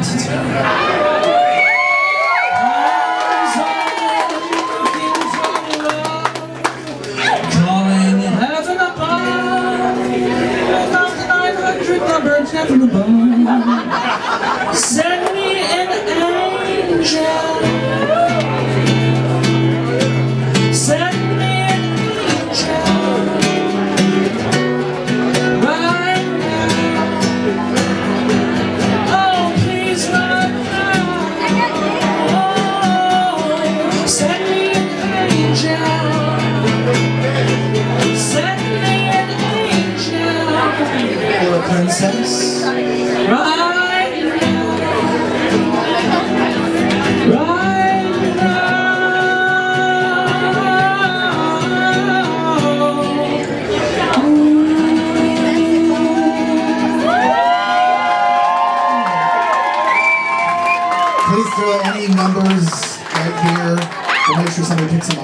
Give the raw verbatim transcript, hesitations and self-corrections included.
From the bone, send me an angel, send me an angel, right now, oh please right now, oh, send me an angel, send me an angel, or a princess. Right now, right now. Please throw any numbers right here. We'll make sure somebody picks them up.